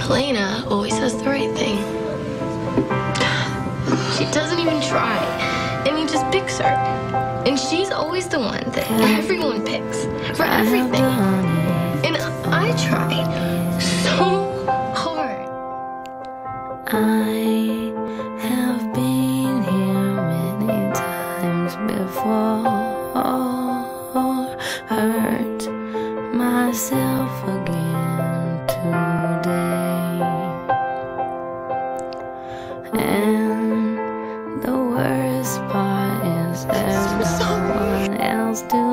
Helena always says the right thing. She doesn't even try, and he just picks her. And she's always the one that everyone picks for everything. And I tried so hard. I have been here many times before, hurt myself again today, and the worst part is there's no one else to